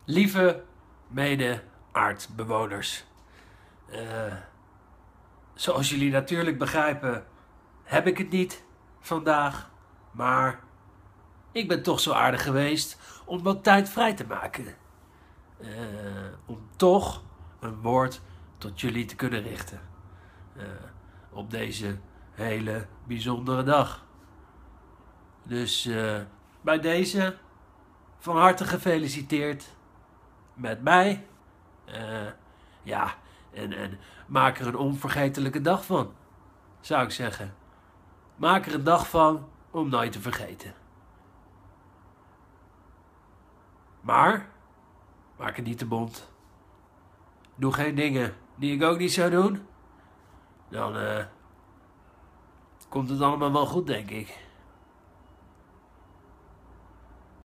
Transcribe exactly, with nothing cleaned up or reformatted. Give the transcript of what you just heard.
Lieve mede-aardbewoners. Uh, zoals jullie natuurlijk begrijpen, heb ik het niet vandaag. Maar ik ben toch zo aardig geweest om wat tijd vrij te maken. Uh, om toch een woord tot jullie te kunnen richten. Uh, op deze hele bijzondere dag. Dus uh, bij deze van harte gefeliciteerd met mij. Uh, ja, en, en maak er een onvergetelijke dag van, zou ik zeggen. Maak er een dag van om nooit te vergeten. Maar, maak het niet te bont. Doe geen dingen die ik ook niet zou doen. Dan uh, komt het allemaal wel goed, denk ik.